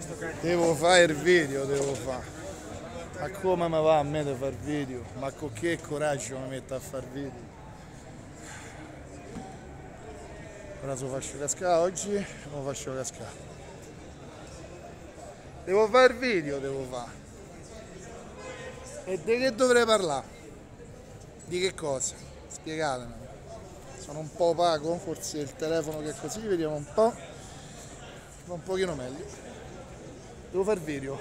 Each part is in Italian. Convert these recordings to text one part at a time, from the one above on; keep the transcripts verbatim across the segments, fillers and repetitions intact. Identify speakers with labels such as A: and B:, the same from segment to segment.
A: Devo fare il video, devo fare. Ma come mi va a me di fare video? Ma con che coraggio mi metto a fare video? Ora se lo faccio cascare oggi, lo faccio cascare. Devo fare il video, devo fare. E di che dovrei parlare? Di che cosa? Spiegatemi. Sono un po' opaco, forse il telefono che è così, vediamo un po'. Va un pochino meglio. Devo fare il video.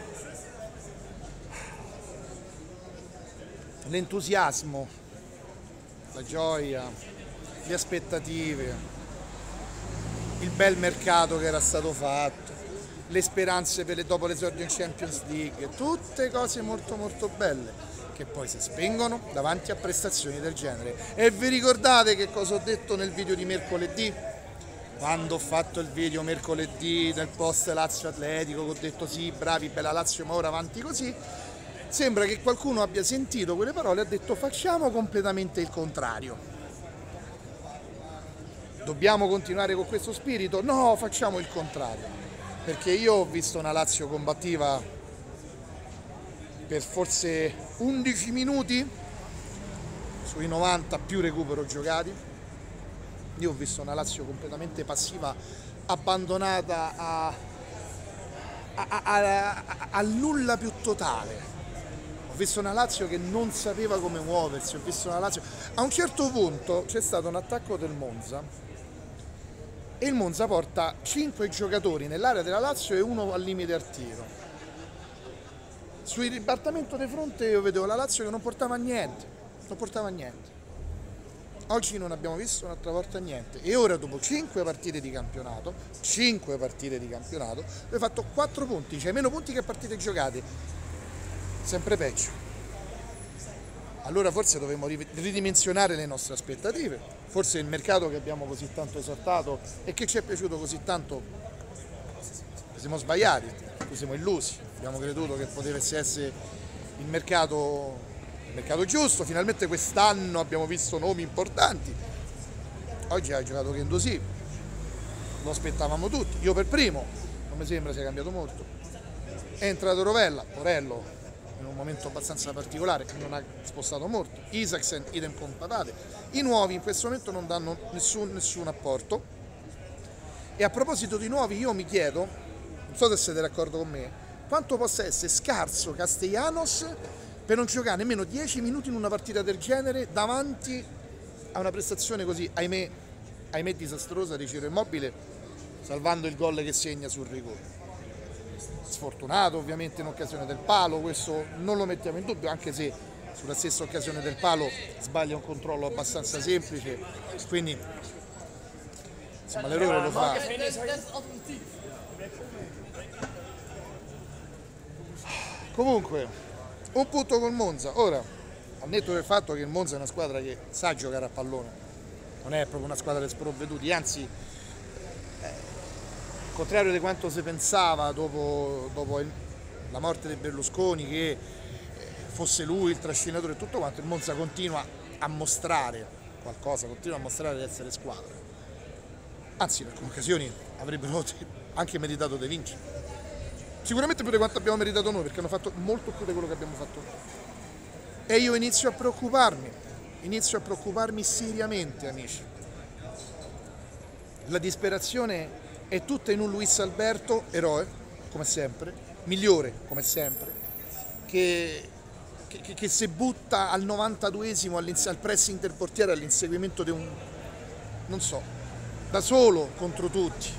A: L'entusiasmo, la gioia, le aspettative, il bel mercato che era stato fatto, le speranze per le, dopo l'esordio in Champions League, tutte cose molto molto belle che poi si spengono davanti a prestazioni del genere. E vi ricordate che cosa ho detto nel video di mercoledì? Quando ho fatto il video mercoledì nel post Lazio Atletico, ho detto sì, bravi, bella Lazio, ma ora avanti così. Sembra che qualcuno abbia sentito quelle parole e ha detto facciamo completamente il contrario. Dobbiamo continuare con questo spirito? No, facciamo il contrario. Perché io ho visto una Lazio combattiva per forse undici minuti sui novanta più recupero giocati. Io ho visto una Lazio completamente passiva, abbandonata a, a, a, a, al nulla più totale. Ho visto una Lazio che non sapeva come muoversi, ho visto una Lazio... A un certo punto c'è stato un attacco del Monza e il Monza porta cinque giocatori nell'area della Lazio e uno al limite al tiro. Sul ribaltamento di fronte io vedevo la Lazio che non portava niente, non portava niente. Oggi non abbiamo visto un'altra volta niente e ora dopo cinque partite di campionato, cinque partite di campionato, hai fatto quattro punti, cioè meno punti che partite giocate. Sempre peggio. Allora forse dovremmo ridimensionare le nostre aspettative, forse il mercato che abbiamo così tanto esortato e che ci è piaciuto così tanto, ci siamo sbagliati, ci siamo illusi, abbiamo creduto che potesse essere il mercato, il mercato giusto, finalmente quest'anno abbiamo visto nomi importanti, oggi ha giocato Guendouzi, lo aspettavamo tutti, io per primo, non mi sembra sia cambiato molto, è entrato Rovella, Porello, in un momento abbastanza particolare, non ha spostato molto, Isaksen idem con patate, i nuovi in questo momento non danno nessun, nessun apporto. E a proposito di nuovi io mi chiedo, non so se siete d'accordo con me, quanto possa essere scarso Castellanos per non giocare nemmeno dieci minuti in una partita del genere davanti a una prestazione così, ahimè, ahimè disastrosa di Ciro Immobile, salvando il gol che segna sul rigore. Sfortunato ovviamente in occasione del palo, questo non lo mettiamo in dubbio, anche se sulla stessa occasione del palo sbaglia un controllo abbastanza semplice, quindi insomma l'errore lo fa. Comunque un punto col Monza. Ora, al netto del fatto che il Monza è una squadra che sa giocare a pallone, non è proprio una squadra di sprovveduti, anzi al contrario di quanto si pensava dopo, dopo il, la morte di Berlusconi, che fosse lui il trascinatore e tutto quanto, il Monza continua a mostrare qualcosa, continua a mostrare di essere squadra. Anzi, in alcune occasioni avrebbero anche meritato di vincere. Sicuramente più di quanto abbiamo meritato noi, perché hanno fatto molto più di quello che abbiamo fatto noi. E io inizio a preoccuparmi, inizio a preoccuparmi seriamente, amici. La disperazione è tutta in un Luis Alberto, eroe, come sempre, migliore, come sempre, che, che, che si butta al novantaduesimo al pressing del portiere, all'inseguimento di un, non so, da solo contro tutti.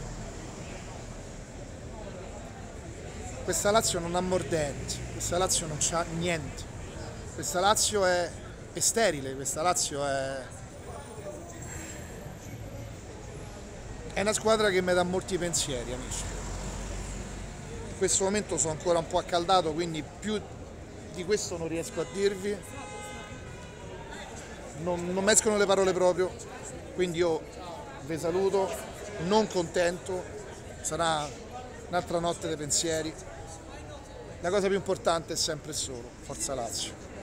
A: Questa Lazio non ha mordenti, questa Lazio non c'ha niente, questa Lazio è, è sterile, questa Lazio è... È una squadra che mi dà molti pensieri, amici. In questo momento sono ancora un po' accaldato, quindi più di questo non riesco a dirvi. Non, non mi escono le parole proprio, quindi io vi saluto, non contento, sarà un'altra notte dei pensieri. La cosa più importante è sempre e solo Forza Lazio.